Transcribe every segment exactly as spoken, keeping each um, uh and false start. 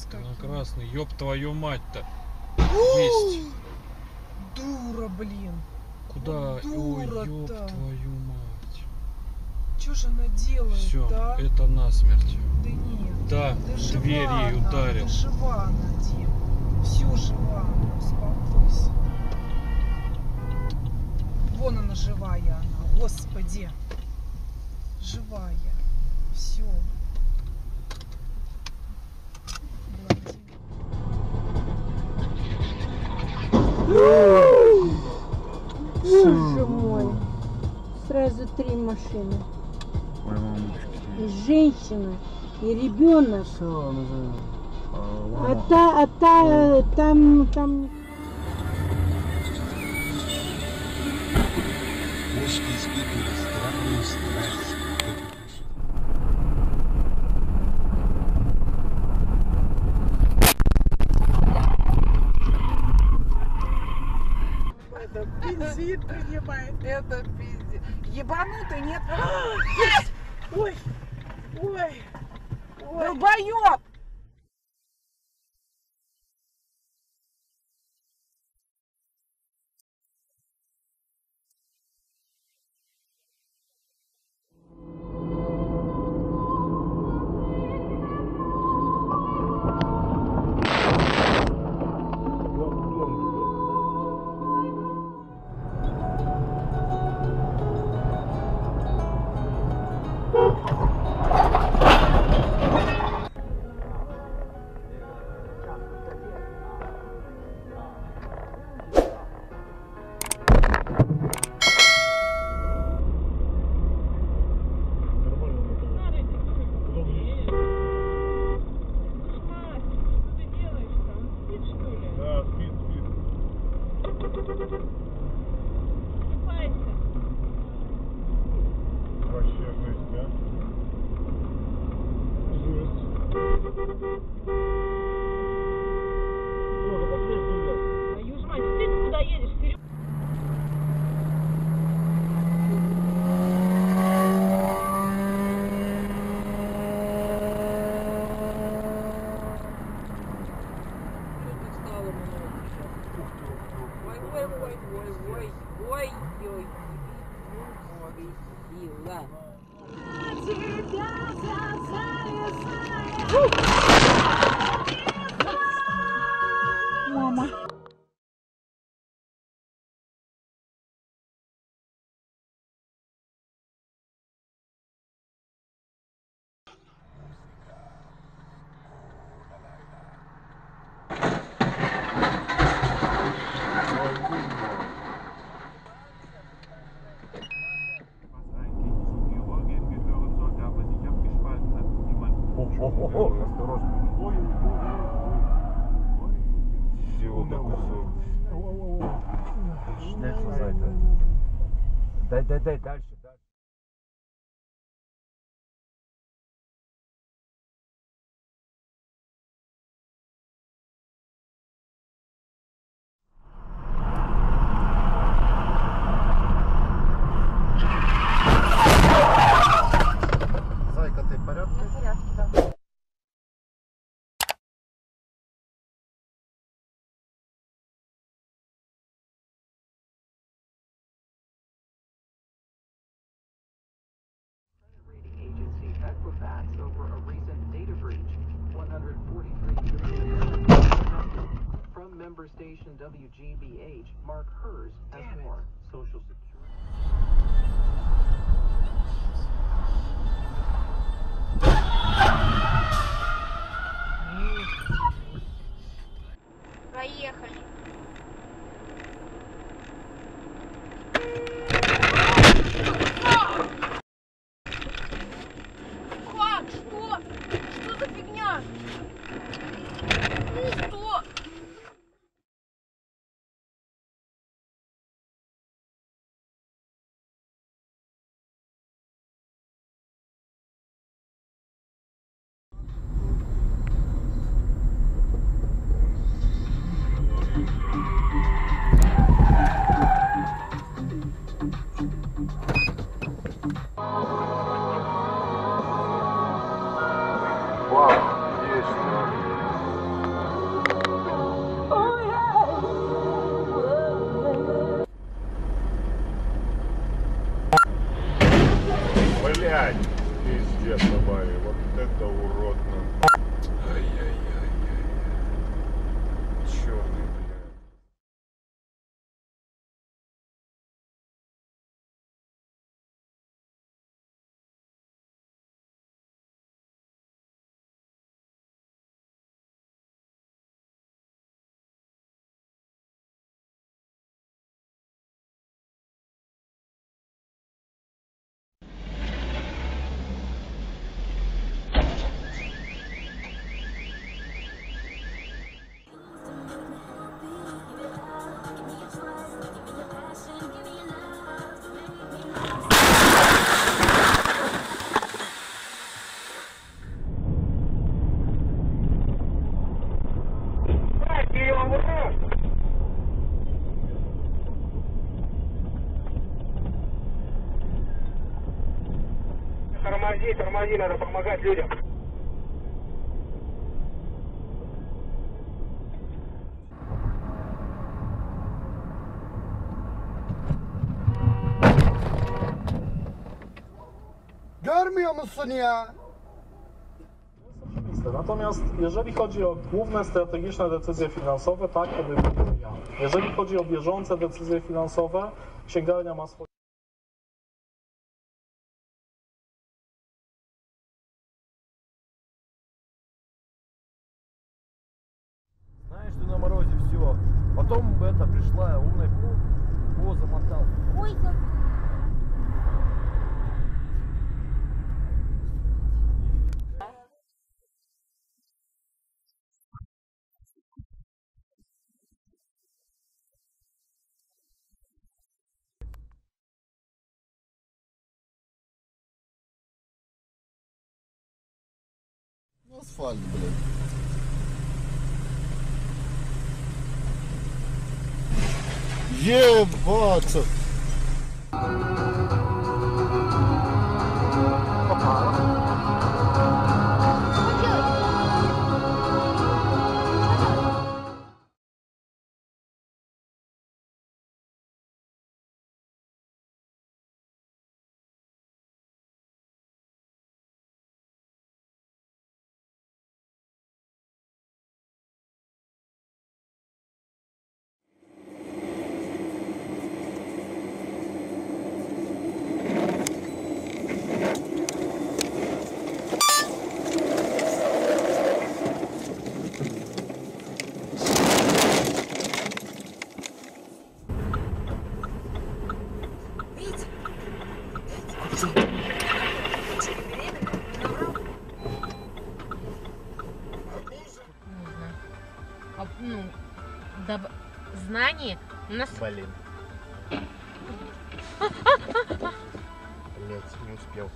ужас какой. На красный, ёб твою мать-то. Есть. Дура, блин. Куда? Дура-то. Ой, ёб твою мать. Что же она делает? Все, да? это насмерть. Да нет. Да, да дверь жива ей она, ударил. Да жива она, Дим. Все жива, успокойся. Вон она живая, она. Господи. Живая. Все. Боже мой. Сразу три машины. И женщина, и ребенок. А та, а та, там, там. Кошки испытывают странную страсть. Это бензин принимает, это бензин. Ебанутый, нет? Ой, ой, ой. Долбоёб! Твою ж мать, ты куда едешь? Вперед! Ой, ой, ой, ой, ой, ой, ой, сила. Мама. Schnell zur Seite. Дай, дай, дай, дальше, дальше. Зайка, ты в порядке? Я в порядке, да. Over a recent data breach. one hundred forty-three million from member station W G B H. Mark Hers has more. Social security. Поехали. Как? Что? Что за фигня? Что? Тормози, тормози, надо помогать людям. Görmüyor musun ya? Natomiast jeżeli chodzi o główne strategiczne decyzje finansowe, tak podejmuję ja. Jeżeli chodzi o bieżące decyzje finansowe, księgarnia ma swoje... Знаешь, ты на морозе все. Потом это пришла умная о, замотал. Ой, как... Асфальт, блядь. Ебаться! Ну, доб... знание у нас... Блин. Блять, не успел.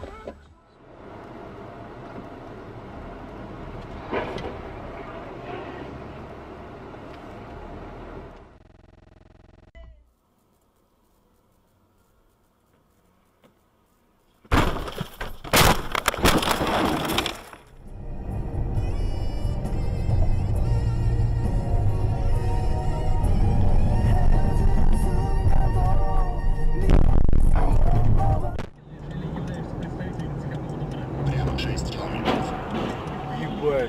Ебать.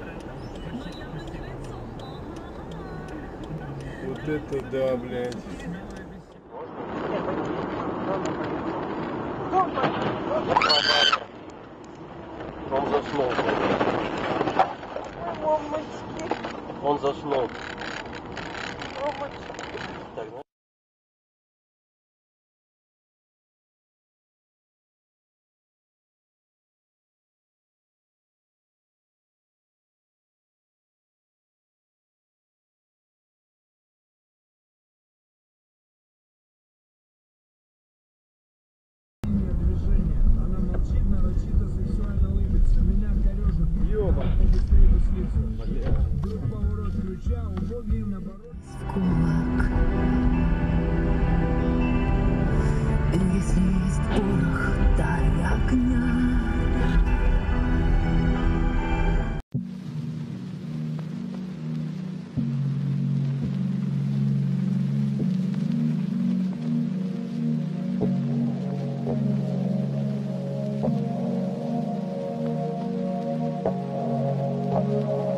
Вот это да, блядь. Он заснул. Он заснул. Так, ну. Если есть порох, дай огня. Thank you.